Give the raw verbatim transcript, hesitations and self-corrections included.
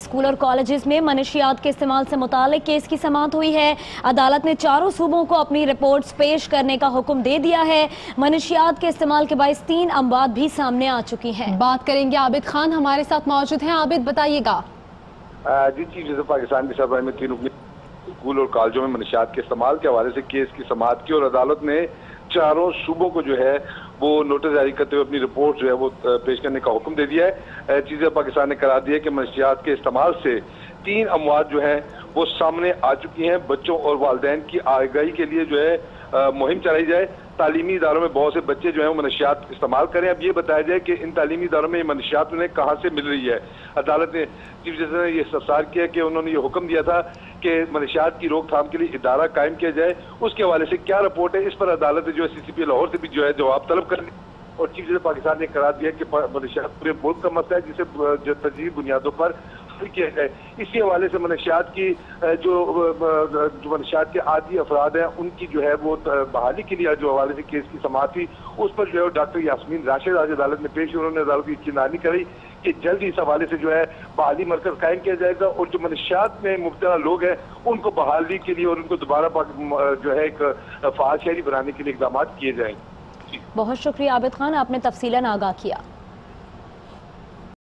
School और colleges में मनशियात के इस्तेमाल से मुतालिक केस की समाअत हुई है। अदालत ने चारों सूबों को अपनी रिपोर्ट्स पेश करने का हुक्म दे दिया है। मनशियात के इस्तेमाल के बायस तीन अमवात भी सामने आ चुकी हैं। बात करेंगे आबिद खान हमारे साथ मौजूद हैं। आबिद बताइएगा। जी चीफ जस्टिस पाकिस्तान की सरबराही में तीन स्कूल और कॉलेजों में मनशियात के इस्तेमाल के हवाले से केस की समाअत की और अदालत ने चारों सूबों को जो है वो नोटिस जारी करते हुए अपनी रिपोर्ट जो है वो पेश करने का हुक्म दे दिया है। चीफ जस्टिस पाकिस्तान ने करार दिया कि मनशियात के इस्तेमाल से तीन अमवात जो है वो सामने आ चुकी हैं। बच्चों और वालिदैन की आगाही के लिए जो है मुहिम चलाई जाए। तालीमी इदारों में बहुत से बच्चे जो है वो मनशियात इस्तेमाल करें। अब ये बताया जाए कि इन तालीमी इदारों में ये मनशियात उन्हें कहाँ से मिल रही है। अदालत ने चीफ जस्टिस ने यह इस्तफसार किया कि उन्होंने ये हुक्म दिया था कि मनशियात की रोकथाम के लिए इदारा कायम किया जाए। उसके हवाले से क्या रिपोर्ट है, इस पर अदालत ने जो है सी सी पी लाहौर से भी जो है जवाब तलब कर लिया और चीफ जस्टिस पाकिस्तान ने करार दिया कि मनशियात पूरे मुल्क का मसला है जिसे तरजीही बुनियादों पर किया जाए। इसी हवाले से मनशियात की जो जो मनशियात के आदी अफराद हैं उनकी जो है वो बहाली के लिए जो हवाले से केस की समाअत थी उस पर जो है डॉक्टर यास्मीन राशिद आज अदालत में पेश, उन्होंने अदालत की यकीनदहानी कराई कि जल्द इस हवाले से जो है बहाली मरकज कायम किया जाएगा और जो मनशियात में मुब्तला लोग हैं उनको बहाली के लिए और उनको दोबारा जो है एक फाल शहरी बनाने के लिए इकदाम किए जाएंगे। बहुत शुक्रिया आबिद खान, आपने तफसीलन आगाह किया।